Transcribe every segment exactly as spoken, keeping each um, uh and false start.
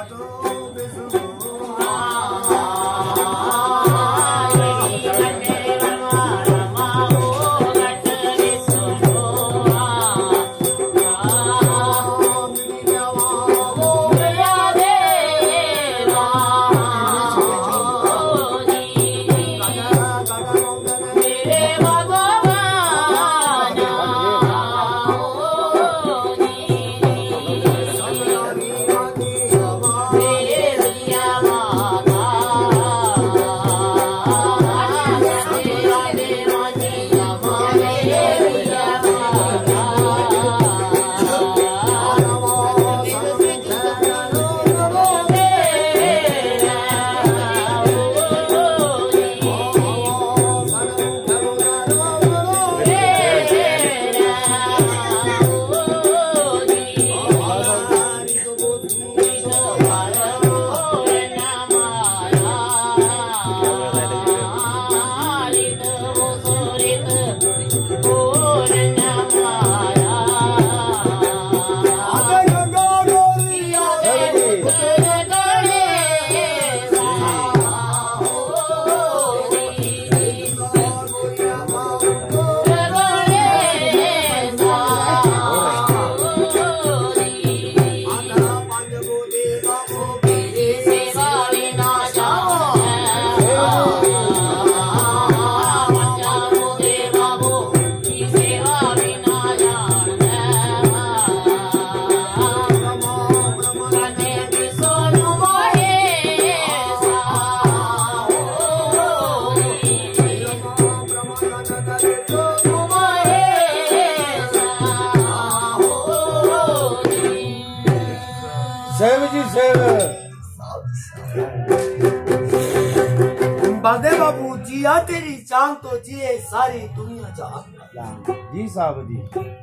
बादे बाबू जिया तेरी जान तो जिए सारी दुनिया जहान। जी साहब जी।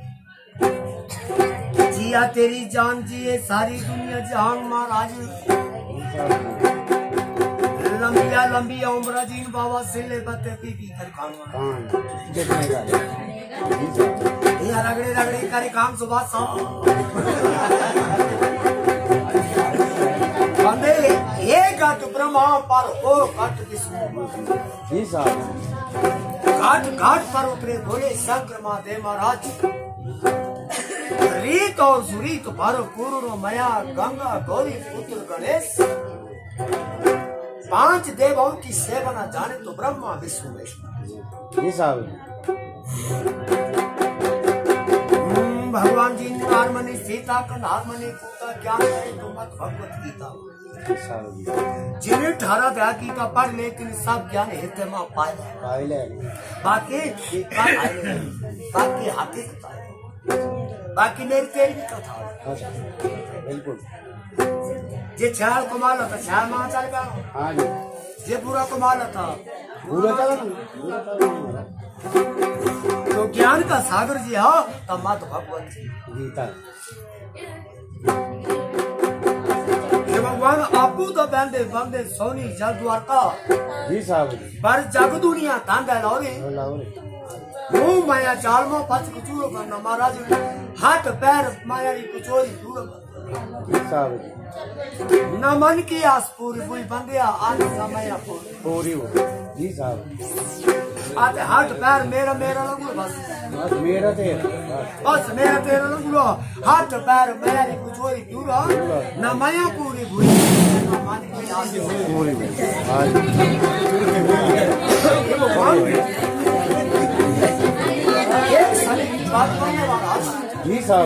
जिया तेरी जान जिए सारी दुनिया जहान महाराज। लंबिया लंबिया उम्र जीन बाबा सिले बते पी पी कर खाऊंगा। ये रगड़े रगड़े करे काम सुबह सा। बंदे ये घाट ब्रह्मा पर ओ घाट विष्णु। जी साहब। घाट घाट पर उतरे बोले शंकर महादेव महाराज। रीत और सुरीत पर पूर्ण मया गंगा गौरी पुत्र गणेश। पांच देवों की सेवा न जाने तो ब्रह्मा विष्णु विष्णु। जी साहब। भगवान जी ने हारमनी सीता का हारमनी पूता ज्ञान है तो मत भगवत गीता। जिन्हें ठारा दया गीता पढ़ लेकिन सब ज्ञान हिते मां पाए बाकी बाकी हाथी बाकी मेरी तेरी कथा। बिल्कुल। जे छाल कमाल था छाल मां चल गया। हाँ जी। जे पूरा कमाल था पूरा चला तो ज्ञान का सागर जी हो तब मत भगवत गीता। भगवान आपू तो बंदे बंदे सोनी जल द्वारका। जी साहब। पर जग दुनिया तांगा लाओगे मुंह माया चाल में पच कुचूरो करना महाराज। हाथ पैर माया की कुचोरी दूर साहब। न मन की आस पूरी पूरी बंदिया आज माया पूरी पूरी हो। जी साहब। आज हाथ पैर मेरा मेरा लगू बस बस मेरा तेरा बस मेरा तेरा लगू। हाथ पैर माया की कुचोरी दूर न माया पूरी पूरी न मन की आस पूरी। जी साहब।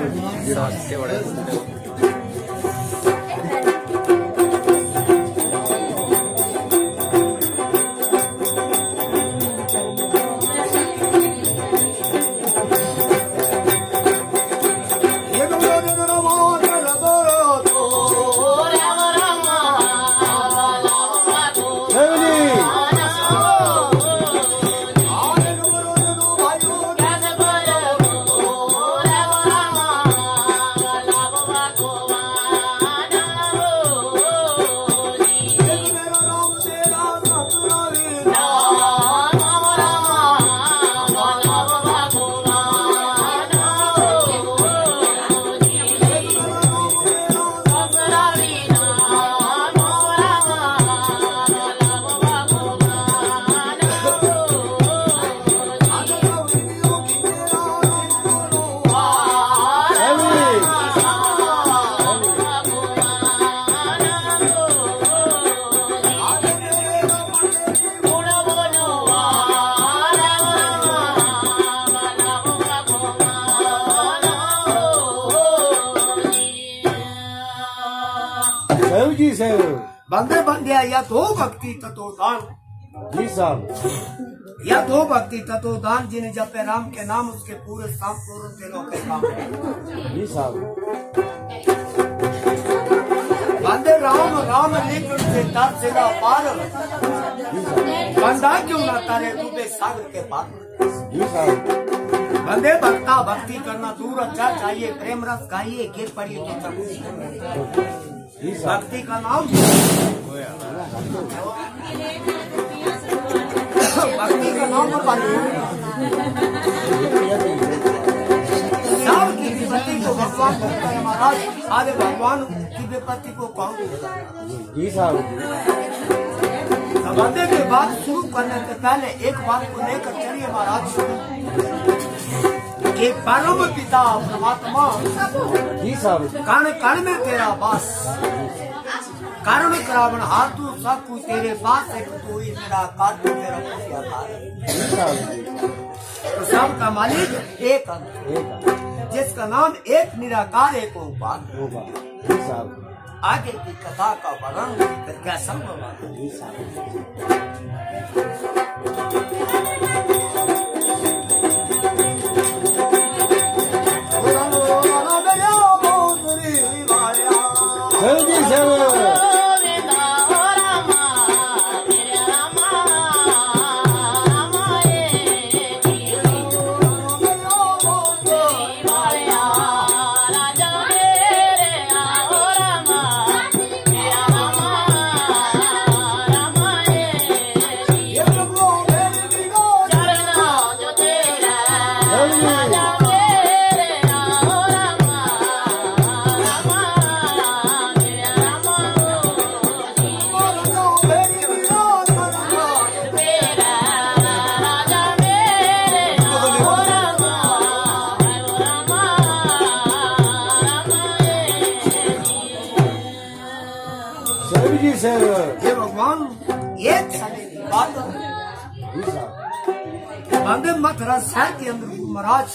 सेव जी सेव बंदे बंदिया या तो भक्ति ततो दान जी साहब या दो भक्ति ततो दान जिन्हें जपे राम के नाम उसके पूरे शाम पूर्ण दिनों के काम जी साहब बंदे राम राम लिख से दर सिला पार बंदा क्यों ना तारे डूबे सागर के पार जी साहब बंदे भक्ता भक्ति करना दूर अच्छा चाहिए प्रेम रस गाइए गिर पड़िए तो चलो जी साहब भक्ति का नाम भक्ति का नाम पर राम की विपत्ति को भगवान कहता है महाराज आगे भगवान की विपत्ति को कौन जी साहब बंदे की बात शुरू करने से पहले एक बात को लेकर चलिए महाराज कि परम पिता परमात्मा जी साहब कण कण में तेरा बास कारण करावण हाथू सब कुछ तेरे पास है तू ही मेरा कार तेरा आकार जी साहब तो सब का मालिक एक अंग एक जिसका नाम एक निराकार एक ओंकार होगा जी साहब आगे की कथा का वर्णन फिर क्या संभव है जी साहब सेव जी सेव ये भगवान एक समय की बात है बंदे मथुरा शहर के अंदर महाराज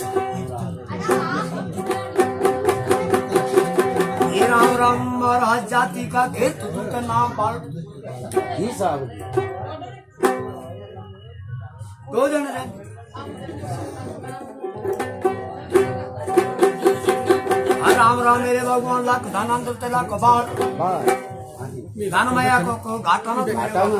ये राम राम महाराज जाति का खेत का नाम बाल जी साहब दो जन रहते राम राम मेरे भगवान लाख धनांतर तेला कबाड़ धन माया को को घाटा ना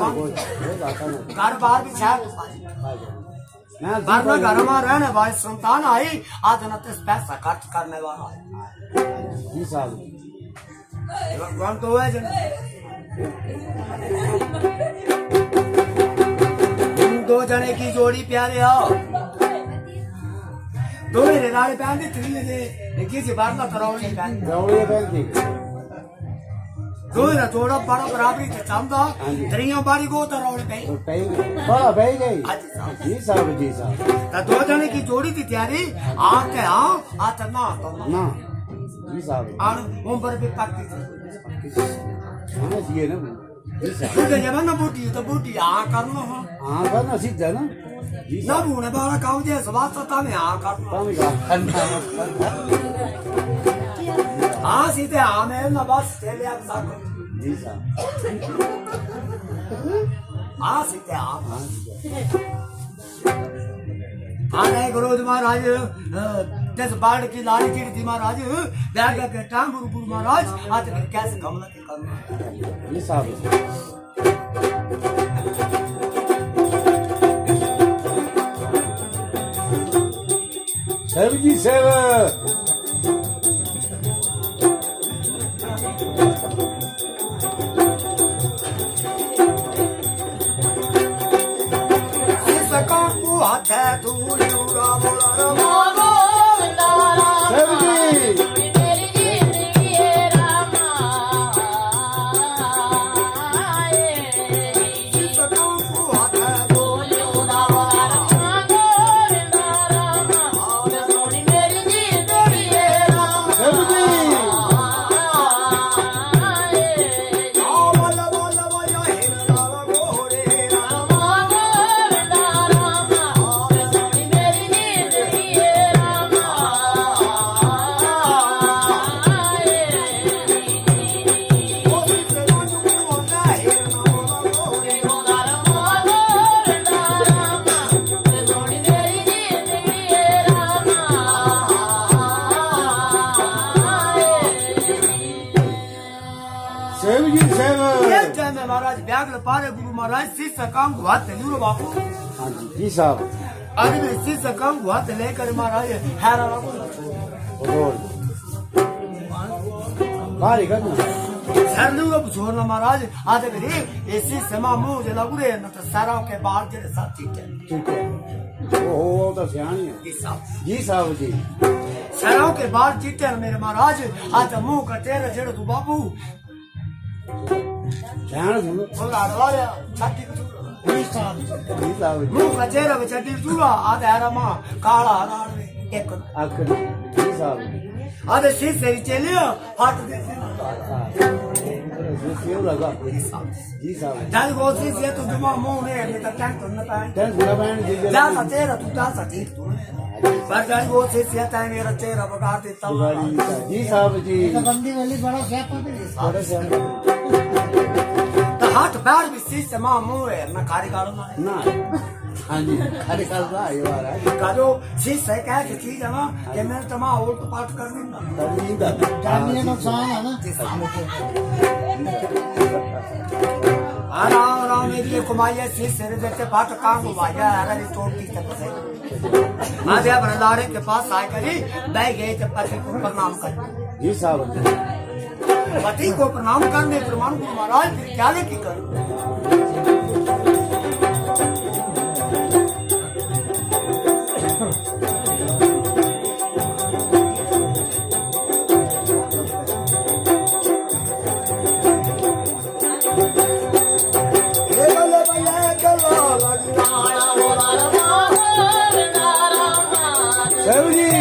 घर बाहर भी छाया घर में घर में रहने वाले संतान आई आज न पैसा खर्च करने वाला जी साहब भगवान तो है जन दो जने की जोड़ी प्यारे हो दो मेरे राड़े पहन दी थी किसी बात का करौड़ी पहन दी दो ना थोड़ा बड़ा बराबरी से चंदा त्रियों बारी को तरौड़ी पे बड़ा भाई गई जी साहब जी साहब तो दो जने की जोड़ी थी तैयारी आके हाँ आते ना ना जी साहब आन उम्र भी पक्की थी हाँ ये ना जी साहब तो जब ना बूटी तो बूटी हाँ करना हो हाँ करना सीधा ना ना बूने बारा काउ दे सवाल सता में हाँ करना हाँ सीधे हाँ में ना बस चले आप साथ जी साहब हाँ सीधे हाँ हाँ नहीं गुरु महाराज जैसे बाढ़ की लारी की थी महाराज बैग के टाइम गुरु गुरु महाराज आज कैसे कमला के करना जी साहब सेव जी सेव हाथ है धूल उड़ा बोला सेव जी सेव जी सेव ये टाइम में महाराज ब्याग पारे गुरु महाराज शीश काम को हाथ ले लो बापू। हाँ जी जी साहब अरे मैं शीश काम को हाथ लेकर महाराज हैरा लगो बाहर करना सर लूगा छोड़ना महाराज आधे मेरी ऐसी समा मुंह जला बुरे न तो सारा के बाहर के साथ ठीक है ठीक है ओ हो तो सियाणी है जी साहब जी साहब जी सराव के बाहर जीते हैं मेरे महाराज आज मुंह का तेरा जेड़ तू बापू ध्यान सुनो बोला डोया छाती को जी साहब जी मुंह का चेहरा में छाती चूड़ा आधे हरा मां काला हराड़ में एक आखिर जी साहब जी आधे शीश से चले हाथ दे सेव लगा जी साहब जान वो शीश ये तो जुमा मुंह में है तो टैंक तो न पाए टेंस ना बहन जी जा सा तेरा तू जा सा ठीक तू पर जान वो शीश ये ताई मेरा चेहरा बगा दे तब जी साहब जी बंदी वाली बड़ा स्यापा बड़े से तो हाथ पैर भी शीश से मां मुंह है मैं कारीगर ना हाँ जी खाली कर रहा है यार है काजो शीश है क्या की चीज है ना कि मैं तो मां उल्ट पाट कर दूंगा जानिए नुकसान है ना आराम आराम में ये कुमाइया शीश से जैसे पाट काम घुमाया अगर इस चोट की तक से आधे बरदारे के पास आए करी बैठ गए तो पति को प्रणाम कर जी साहब पति को प्रणाम करने प्रमाण को महाराज फिर क्या लेके कर सेव जी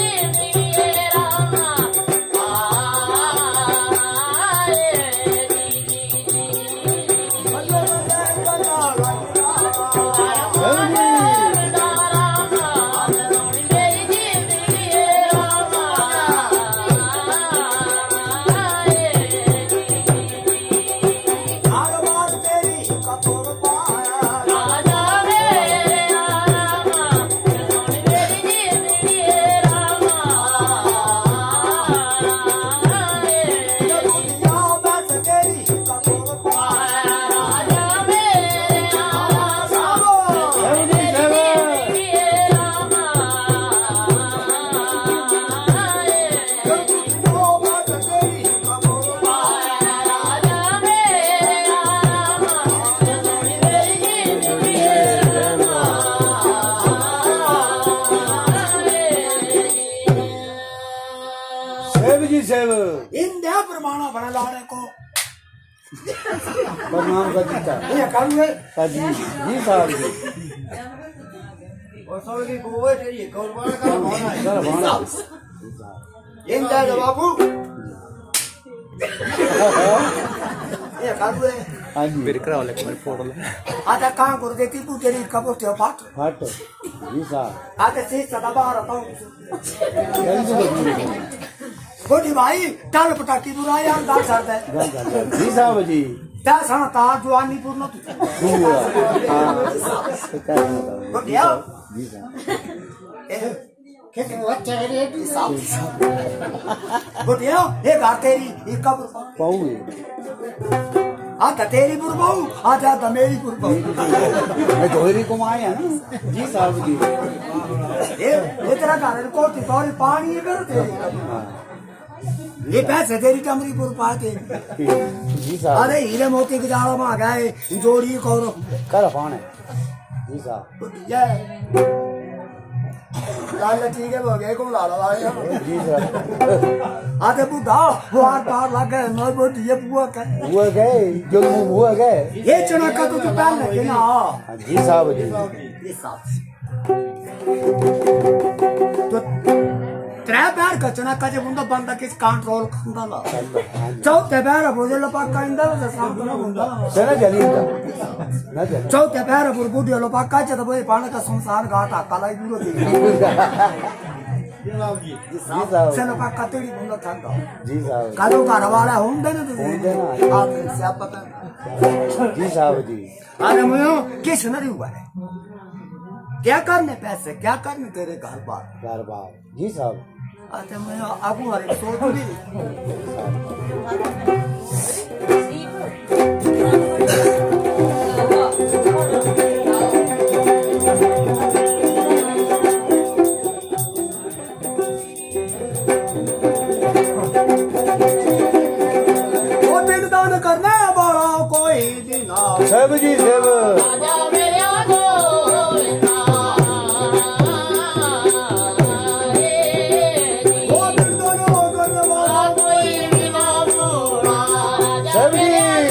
सेव इंडिया प्रमाणा बना लाने को प्रणाम कर दीता ये काम है जी जी साहब जी और सब की गोवे चाहिए गौरवान का होना है सर भाना इंडिया बाबू ये काम है हाँ जी बिरकरा वाले को फोड़ ले आधा काम कर देती तू तेरी कबूत है फाट फट जी साहब आधा से सदा बाहर आता हूँ जल्दी बदली गोटी भाई टाल पटाकी बुरा यार दाल छाड़ दे जी साहब जी क्या सना ता जवानी पूर्ण तू पूरा हाँ तो क्या बताओ गोटी आओ जी साहब कितने अच्छा है रे गोटी आओ ये घर तेरी ये कब पाऊ आधा तेरी बुरबाऊ आधा आधा मेरी बुरबाऊ मैं धोरी को आया ना जी साहब जी ये ये तेरा घर को तिकोरी पानी कर तेरी ये पैसे तेरी कमरी पुर पाते जी साहब अरे हीरे मोती के जाड़ा में गए जोड़ी कौरो कर पाने जी साहब ये लाल ठीक है हो गए को ला ला जी साहब आधे बुढ़ा वो आर पार लग गए मैं बोल ये बुआ का हुआ गए जो हुआ गए ये चना का तो पहन लगे ना जी साहब जी ये साहब तो त्रै पैर का चना का जब उनका बंदा किस कंट्रोल करता ला चौथे पैर बोझे लपाका इंदा से सामने होता सर जली ना जली चौथे पैर पर बूढ़े लपाका च तो पानी का संसार घाटा काला ही दूर जी साहब से लपाका तेरी बंदा था जी साहब कालो का रवाला होंगे ना तो होंगे ना आप से आप पता जी साहब जी अरे मैं किस नहीं हुआ है क्या करने पैसे क्या करने तेरे घर बार घर बार जी साहब अच्छा मैं आगू हरे सोच भी करने वाला कोई बिना सब जी सब राजा मेरा गोविंदा वो दिल दोनों करने वाला कोई बिना मोरा सब जी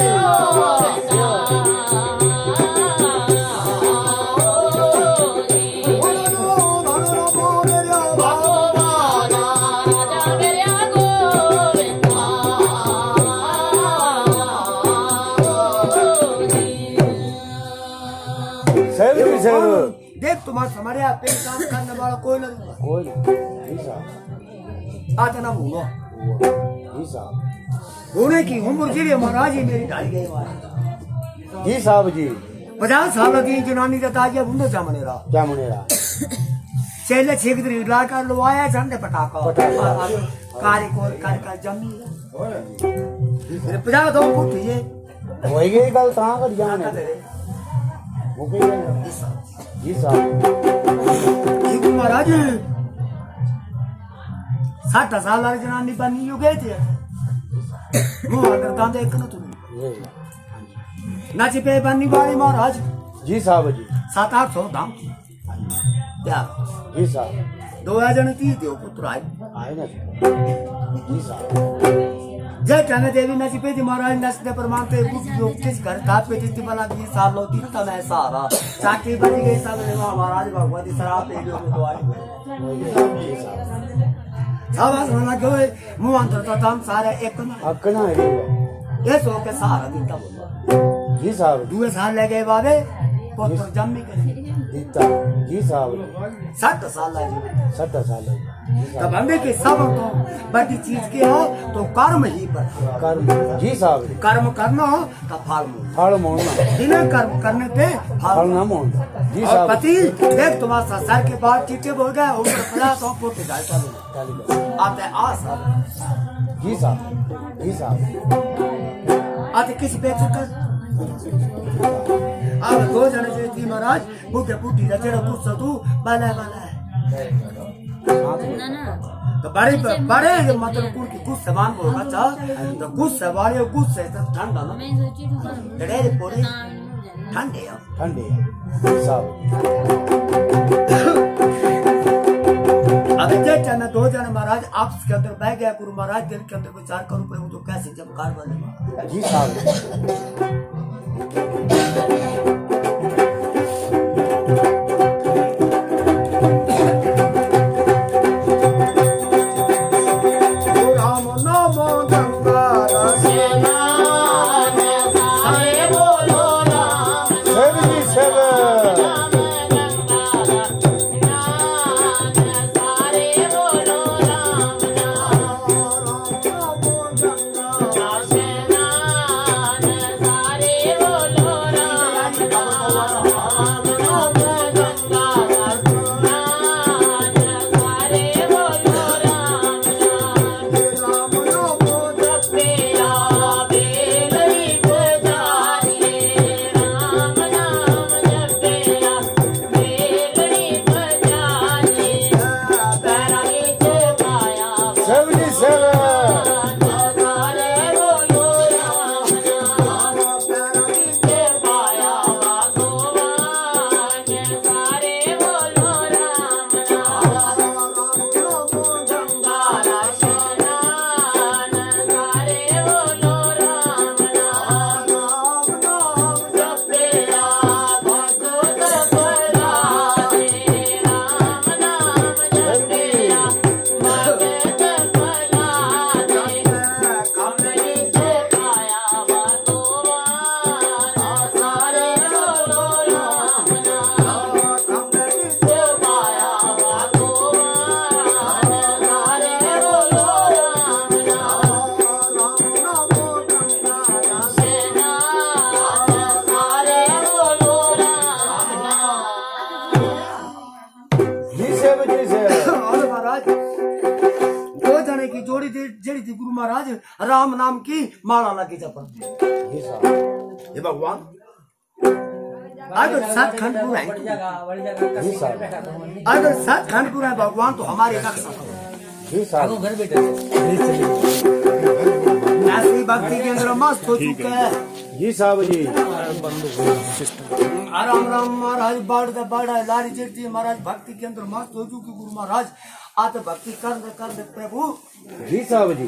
सब जी सब देख तुम्हारे हमारे यहाँ पे काम करने वाला कोई नहीं कोई नहीं साहब आता ना भूलो जी साहब होने की उम्र जी महाराज ही मेरी ढाई गई जी साहब जी पचास साल की जनानी का ताजिया बुंदो चा मनेरा क्या मनेरा चेले छेक दरी ला कर लो आया झंडे पटाखा पटाखा। कारी को कार का जमी मेरे पचास दो फुट ये होई गई गल ता कर जाने वो के जी साहब ये महाराज साठ साल वाली जनानी बनी यू गए थे वो अगर कांदे एक ना तुम नाची पे बनी वाली महाराज जी साहब जी सात आठ सौ दाम क्या जी साहब दो हजार तीस दो पुत्र आए आए ना जी साहब जय कहने देवी नची पे महाराज नचते परमानते जो किस घर का पे जितनी बना बीस साल लो तीता मैं सारा चाकी बनी गई सब ने महाराज भगवती शराब पे जो दवाई आवाज होना क्यों मुंह अंदर तो हम सारे एक ना अकना है ये सो के सहारा देता बोला जी साहब दो साल लगे बाबे पुत्र जम्मी के दीता जी साहब सात साल लगे सत्तर साल तब हमें के सब तो बड़ी चीज के हो तो कर्म ही पर कर्म जी साहब कर्म करना हो तो फल मोल फल मोड़ना बिना कर्म करने पे फल फल ना मोड़ना जी और साहब पति देख तुम्हारा सर के बाद चीटे बोल गए ऊपर पचास सौ फुट जाता आते आ सब जी साहब जी साहब आते किसी पे कर अब दो जने से थी महाराज बुढ़े बुढ़ी का तेरा गुस्सा तू बाला बाला है तो बड़े बड़े मतलब कुल की गुस्से मान बोलना चाह तो गुस्से वाले गुस्से तो ठंडा ना डरे पोड़े ठंडे हो ठंडे जी साहब अब जैसे मैं दो जने महाराज आपस के अंदर बह गया गुरु महाराज दिल के अंदर विचार करूं पर वो तो कैसे चमकार बनेगा जी साहब राम नाम गंगा सब जी सब सब जी सब महाराज राम नाम की माला लगी जपन ये भगवान अगर सात खंड पूरा है अगर सात खंड पूरा है भगवान तो हमारे रक्षा ऐसी भक्ति के अंदर मस्त हो चुका है। जी साहब जी। राम राम महाराज बाढ़ दे बाढ़ लारी चिड़ती महाराज भक्ति के अंदर मस्त हो चुकी गुरु महाराज आते भक्ति कर दे कर दे प्रभु। जी साहब जी।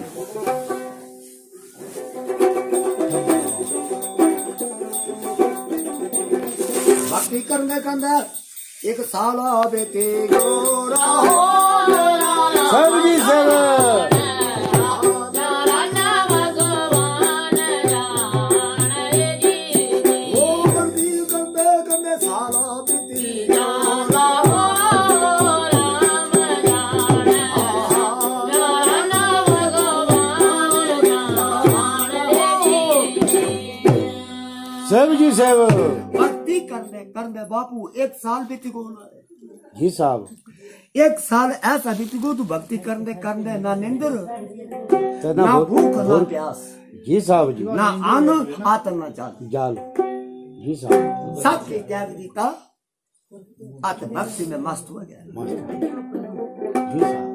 भक्ति करने के अंदर एक साल बेटे गोरा साहब जी साहब। साहब जी साहब। भक्ति करने करने बापू एक साल बीती गो। जी साहब। एक साल ऐसा बीती गो तू भक्ति करने करने ना नींदर ना ना भूख ना प्यास। जी साहब जी। ना अन्न आतन ना जाल जाल। जी साहब। सबके त्याग दीता आत भक्ति में मस्त हो गया। जी साहब।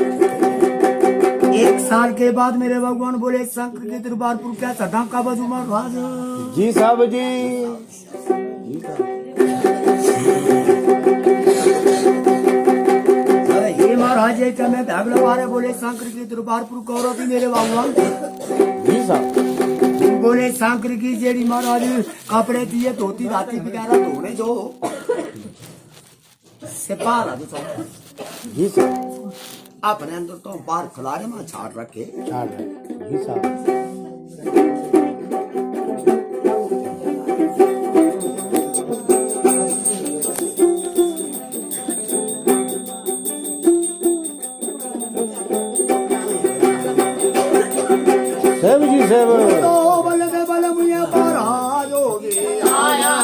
एक साल के बाद मेरे भगवान बोले शंकर के दरबार पर क्या सदाका बजू महाराज। जी साहब जी। ये महाराज एक मैं भागले वाले बोले शंकर के दरबार पर गौरव थी मेरे भगवान। जी साहब। बोले शंकर की जेड़ी महाराज कपड़े दिए धोती राती वगैरह धोने जो से पार जी साहब। अपने अंदर तो बाहर खिलारे में छाड़ रखे छाड़ रखे। जी साहब। साहब जी साहब। तो बल के बल मुझे महाराज होगी आया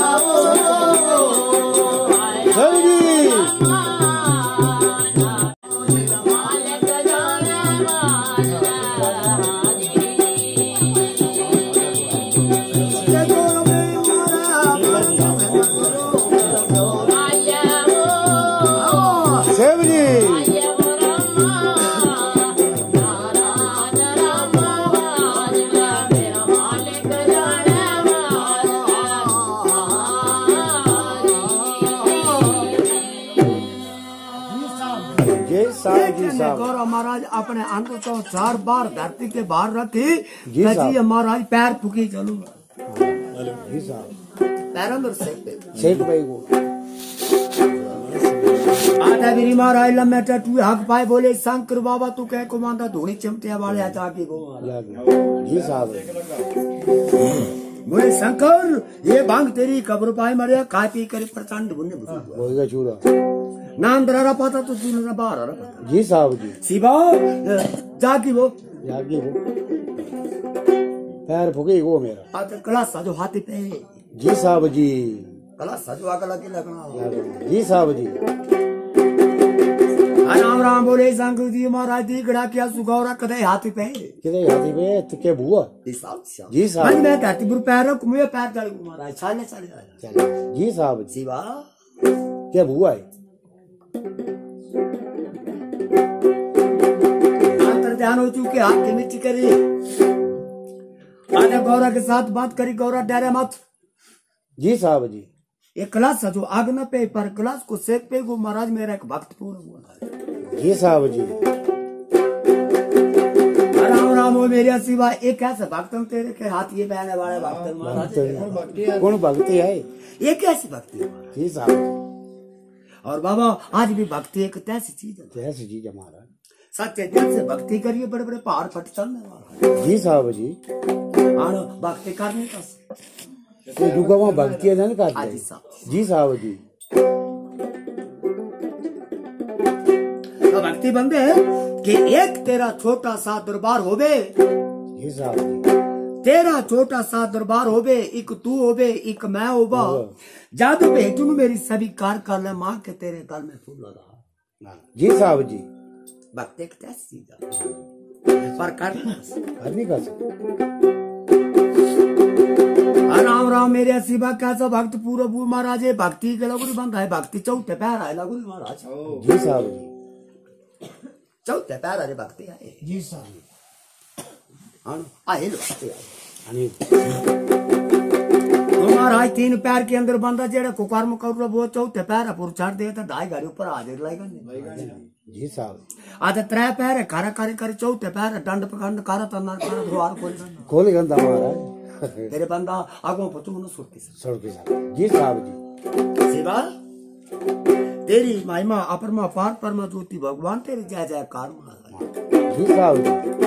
साहब जी। गौरव महाराज अपने अंदर तो चार बार धरती के बाहर रखी जी जी महाराज पैर फूकी चलू जी साहब। पैर अंदर सेक सेक भाई को आधा मेरी महाराज लम्बे टटू हक पाए बोले शंकर बाबा तू कह को मानता धोनी चमटिया वाले जाके को जी साहब। बोले शंकर ये भांग तेरी कब्र पाए मरे खा पी कर प्रचंड बुने चूरा नाम दरारा पाता तो तू बाहर आ रहा। जी साहब जी। शिवा जागी वो जागी वो पैर फुके वो मेरा आते क्लास जो हाथी पे। जी साहब जी। क्लास जो आगला के लगना। जी साहब जी। राम राम बोले शंकर जी महाराज दी गड़ा क्या सुगौरा कदे हाथी पे किधे हाथी पे तुके बुआ। जी साहब। जी साहब। मैं धरती पर पैर रख मुझे पैर डाल महाराज चले चले जी साहब। शिवा क्या बुआ है ध्यान हो चुके हाथ की मिट्टी करी आजा गौरा के साथ बात करी गौरा डरे मत। जी साहब जी। एक क्लास जो आग न पे पर क्लास को सेक पे गो महाराज मेरा एक भक्त पूरा हुआ। जी साहब जी। राम राम हो मेरे सिवा एक ऐसे भक्त तेरे के हाथ ये बहने वाले भक्त महाराज कौन भक्ति है ये कैसी भक्ति। जी साहब। और बाबा आज भी भक्ति एक ऐसी चीज है ऐसी चीज हमारा सच्चे दिल से भक्ति करिए बड़े बड़े पहाड़ फट चलने वाला। जी साहब जी। हाँ भक्ति करने का तो भक्ति है ना करते। जी साहब जी। तो भक्ति बंदे कि एक तेरा छोटा सा दरबार होवे। जी साहब जी। तेरा छोटा सा दरबार होवे एक तू होवे एक मैं होगा जादू भेजू मेरी सभी कार कर ले माँ के तेरे गल में फूल लगा। जी साहब जी। भक्ति एक ऐसी चीज पर कर नहीं कर सकते। राम राम मेरे शिवा कैसा भक्त पूरा पूर महाराज भक्ति के लगुरी बंद है भक्ति चौथे पैर है लगुरी महाराज। जी साहब जी। चौथे पैर है भक्ति है। जी साहब। हाँ आ हिल आणि महाराज तीन पैर के अंदर बंदा जेड़ा कुकर्म कर वो चौथे पैर पर छाड़ दे तो ढाई गाड़ी ऊपर हाजिर लाएगा जी साहब आ तो त्रै पैर है खारा करे करे चौथे पैर दंड पकड़ कर तना कर द्वार खोल खोल गंदा महाराज तेरे बंदा आगो पचू न सुरती सड़के साहब जी साहब जी शिवा तेरी महिमा अपरमा पार परमा ज्योति भगवान तेरी जय जयकार जी साहब जी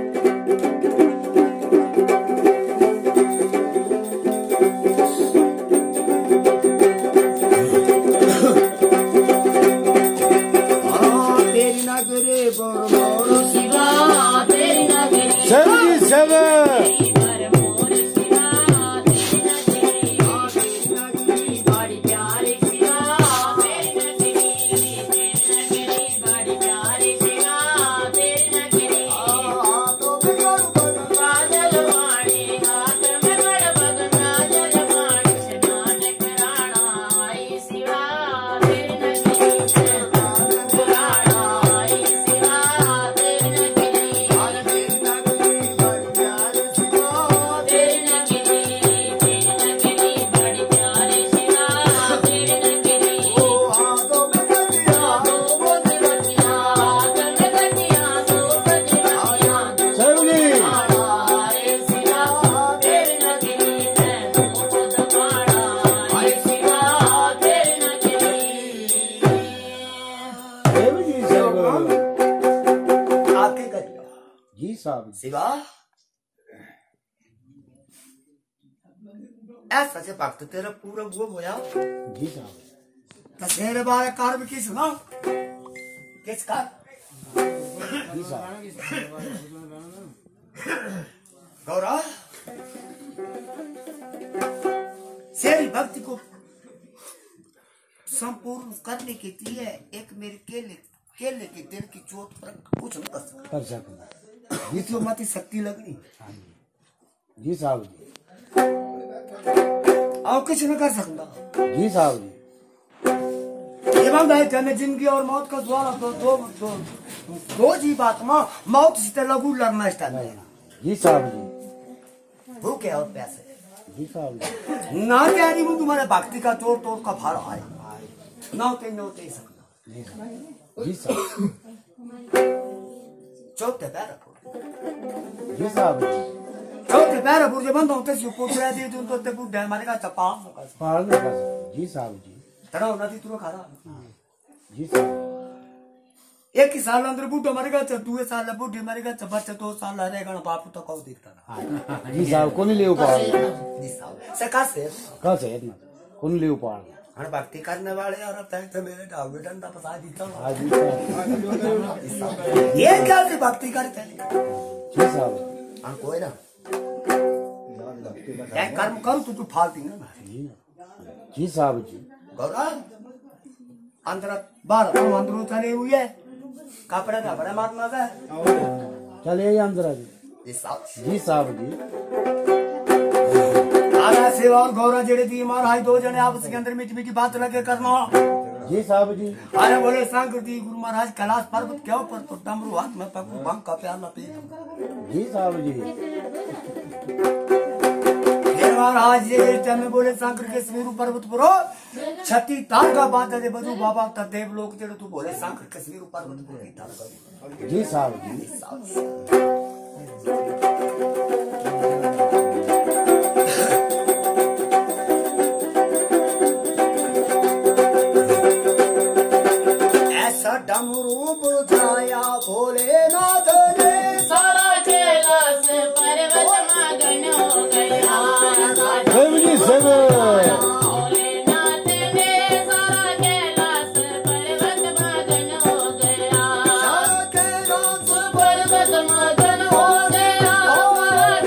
शिवा ऐसा से भक्त तेरा पूरा वो होया जी साहब तेरे बारे कार भी किस ना किस कार जी साहब गौरा तेरी भक्ति को संपूर्ण करने के लिए एक मेरे केले केले के दिल की चोट पर कुछ नहीं कर सकता कर सकता जिसको मती शक्ति लगनी जी साहब जी और कुछ न कर सकता जी साहब जी ये बात है जन्म जिंदगी और मौत का सवाल दो दो दो दो जी बात में मौत से लघु लड़ना स्टार्ट जी साहब जी भूखे और पैसे जी साहब जी ना त्यारी में तुम्हारे भक्ति का तोड़ तोड़ का भार आए ना ते नो ते सकता जी साहब चौथे पैर जी साहब जी चौथे पैर पर जब बंद होते से पूछ रहे थे तुम तो ते बुढ़े हमारे का चपा पाल में कर जी साहब जी तड़ा नदी तुरो खारा जी साहब एक ही साल अंदर बुढ़ो मरेगा तो दूसरे साल बुढ़ी मरेगा तो बच्चा दो साल रहेगा ना बाप तो कौ दिखता जी साहब कौन ले उपाड़ जी साहब से का से का से इतना कौन ले उपाड़ हर भक्ति करने वाले और अब तो मेरे ढाबे डंडा फसा देता हूं हां जी साहब ये क्या से भक्ति करते हैं जी साहब हम कोई ना क्या कर्म करूं तो तू फाल दी ना जी साहब जी गौरा अंदर बाहर हम अंदर चले हुए है कपड़े ना बड़े मारना है चलिए अंदर जी साहब जी साहब जी आरा सेवा और गौरा जेड़े दी महाराज दो जने आपस के अंदर मीठी मीठी बात लगे करना जी साहब जी अरे बोले शंकर जी गुरु महाराज कैलाश पर्वत के ऊपर तो डमरू हाथ में पकड़ू भंग का प्याला पी जी साहब जी फिर महाराज ये जब बोले शंकर के समीर पर्वत पर छठी तार का बात है बजू बाबा का देव लोग जेड़े तू बोले शंकर के समीर पर्वत पर की तार जी साहब जी डमरू बुझाया भोलेनाथ ने सारा कैलाश पर्वत मगन हो गया सेव जी सेव भोलेनाथ ने सारा कैलाश पर्वत मगन हो गया सारा कैलाश पर्वत मगन हो गया सारा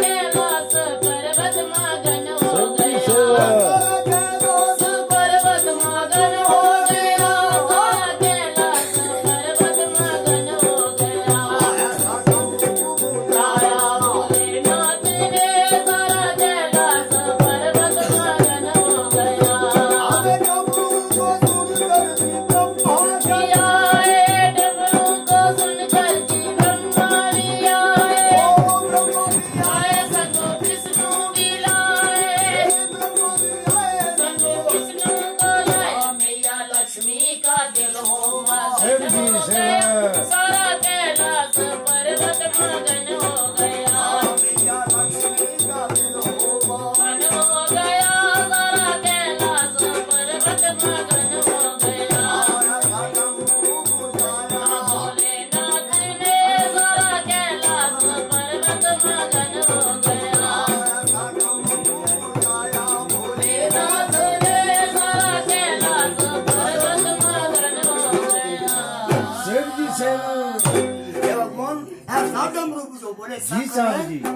बोले जी साहब जी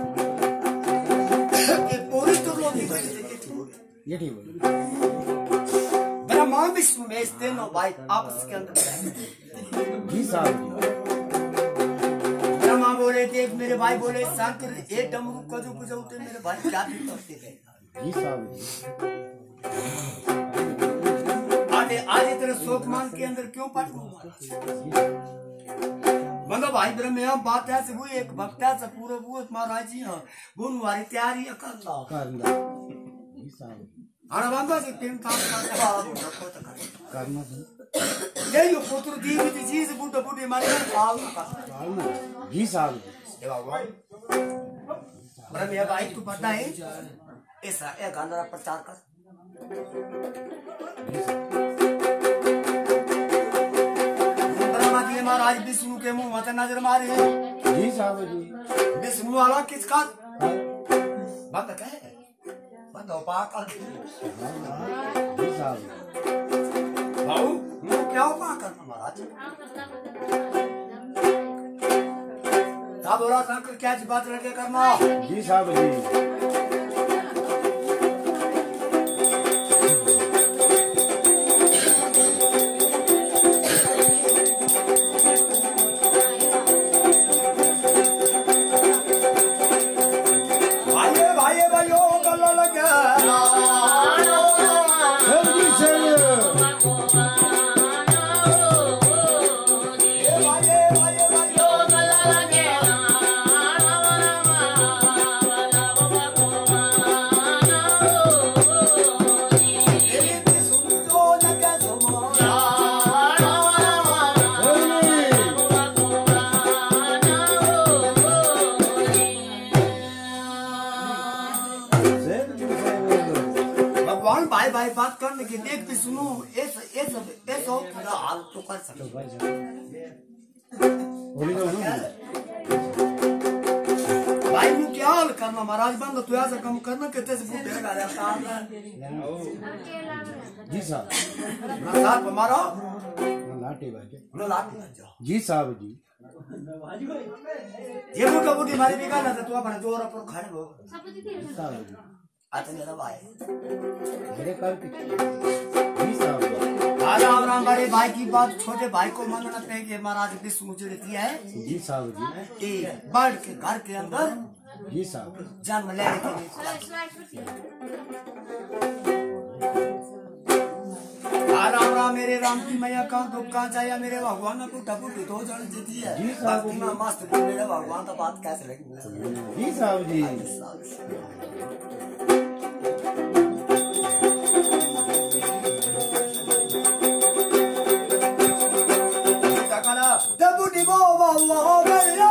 पूरी तुरलो नहीं ये ठीक है ब्रह्मा विष्णु में इस तीनों भाई आपस के अंदर जी साहब जी ब्रह्मा बोले देख मेरे भाई बोले शंकर ये डमरू को जो बजाते मेरे भाई क्या करते थे जी साहब जी आधे आधे तेरे शोकमान के अंदर क्यों पड़ मतलब भाई ब्रह्म बात ऐसे हुई एक भक्त ऐसा पूरा वो महाराज जी हाँ वो हमारी तैयारी करना करना जी साहब आना बंदा से तीन काम करना ये यो पुत्र दी भी चीज बूढ़ा बूढ़ी मारे करना जी साहब जी ब्रह्म भाई तू पता है ऐसा एक गाना प्रचार कर ब्रह्मा जी महाराज विष्णु के मुंह मत नजर मारे जी साहब जी विष्णु वाला किसका बंद कहे बंद हो पा कर जी साहब भाऊ क्या हो पा कर महाराज क्या बोला शंकर क्या बात लड़के करना जी साहब जी भाई भाई बात करने की देख भी सुनो ऐसा ऐसा ऐसा पूरा हाल तो कर सकते भाई तू क्या हाल करना महाराज बंद तू ऐसा काम करना कितने से बूढ़े लगा रहा जी साहब साथ हमारा लाटे बाजे लाटे जी साहब जी ये बूढ़ा बूढ़ी मारी भी गाना तो अपना जोर पर खड़े हो साहब जी आता मेरा भाई मेरे कर जी साहब राम राम बड़े भाई की बात छोटे भाई को मानना चाहिए महाराज विष्णु जी दिया है जी साहब जी बर्ड के घर के अंदर जी साहब जन्म लेने के लिए राम राम मेरे राम की मैया का दुख का चाहिए मेरे भगवान को टपुटी दो जन जीती है जी साहब ना मस्त मेरे भगवान का बात कैसे लगी जी साहब जी टपुटी वो वो मेरे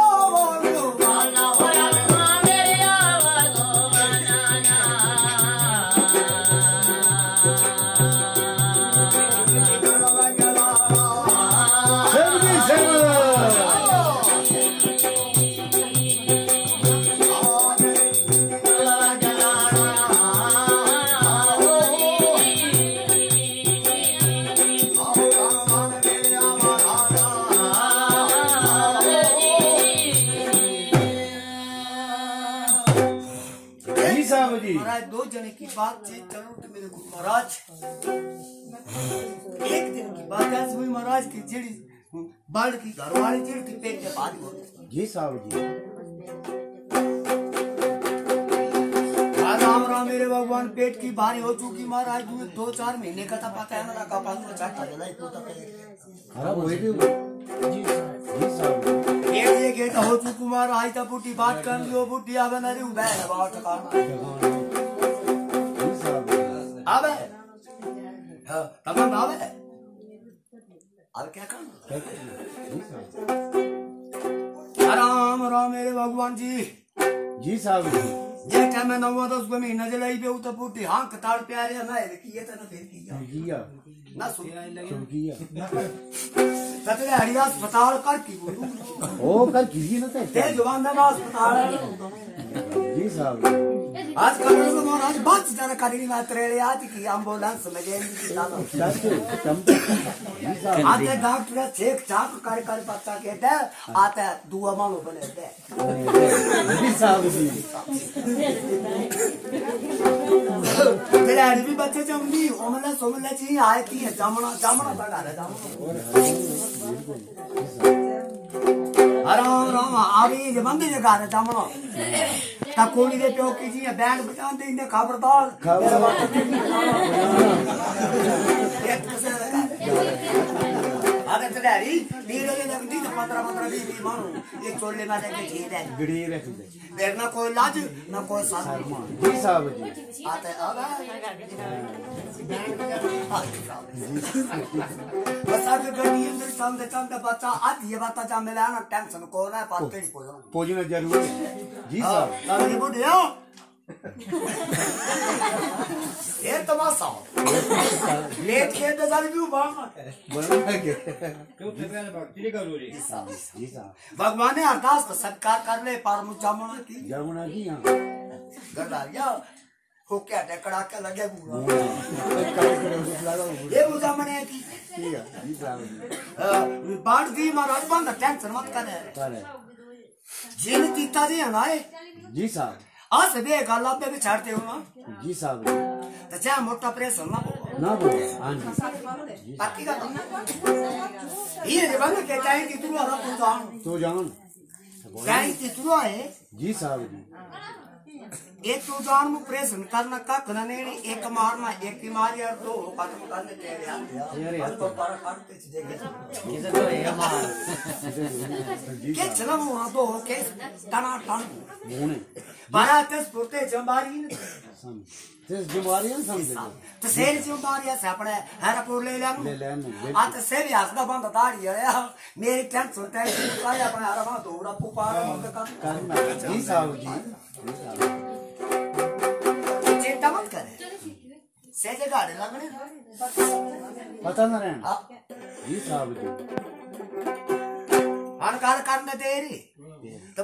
महाराज दो जने की बात थी चलो तो मेरे को महाराज एक दिन की बात ऐसी हुई महाराज की जिड़ी बाढ़ की घरवाली जिड़ी थी पेट के बाद जी साहब जी राम राम मेरे भगवान पेट की भारी हो चुकी महाराज दो चार महीने का था पता है ना का पास खराब हो गई जी साहब ये गेट हो चुकी महाराज था बुढ़ी बात कर लियो बुढ़ी आवे ना रे बैठ बात कर आवे तमाम आवे अब क्या करना राम राम मेरे भगवान जी जी साहब जी ये टाइम में नौ दस को महीना जलाई पे उतर पुटी हाँ कतार प्यारे ना है कि ये तो ना फिर किया ना सुन किया सतरे हरिदास अस्पताल कर की बोलूं ओ कर कीजिए ना ते जवान दादा अस्पताल जी साहब आज कल को महाराज बात जरा करी ना त्रेले आज की एम्बुलेंस में गई की सालो आते डॉक्टर चेक चाक कर कर बच्चा कहते आते दुआ मानो बने दे जी साहब जी मेरे भी बच्चे जमनी ओमला सोमला जी आए की जामना जामना बड़ा है जामना आराम राम आवी जे बंदे जे गारे जामना ता कोणी दे प्यो की जी बैंड बजांदे इने खबरदार मेरा बात आगे चढ़ारी नीरे ले लगदी तो पंद्रह पंद्रह बीस बीस मानो एक चोले में लेके ठीक है गड़ी रख दे फिर ना कोई लाज ना कोई साथ जी साहब जी आते अब बस आगे गड्डी अंदर सामने सामने बच्चा आज ये बात जा मिला ना टेंशन को ना पास के पोजो पोजना जरूर जी साहब अब ये बुढ़िया ये तमाशा लेट के तो जल्दी क्यों बांगा बना के जी साहब जी साहब भगवान ने अरदास को सत्कार कर ले पर मुचामना की जमुना जी हां गड़ारिया हो क्या टकड़ा के लगे बुआ लगा ये मुचामने की ठीक है जी साहब बाढ़ दी महाराज बंद टेंशन मत करे करे जिन तीता जी हनाए जी साहब आज बे गल्ला पे भी छाड़ते हो ना जी साहब तो चाहे मोटा प्रेस हो ना ना बोलो हां जी बाकी का ये जे बंद के चाहे कि तू और तू जान तो जान चाहे कि तू है जी साहब जी एक तू जान में प्रेस करना का करने एक मारना एक की मारी और दो खत्म करने के यार यार तो पर काटते जगह किसे तो ये मार के चला वो तो के तना टन मोने बारात स्फूर्ते जंबारी सम तेज बीमारियां समझ तो सेल जंबारी से अपने हरपुर ले ले ले ले आ तो से भी हसदा बंद दाढ़ी है मेरी टेंशन सुनते हैं का अपने हरवा दौड़ा पुपार मत कर जी साहब जी चिंता मत करे से जगह लगने पता ना रहना जी साहब जी अनकार करने दे रही तो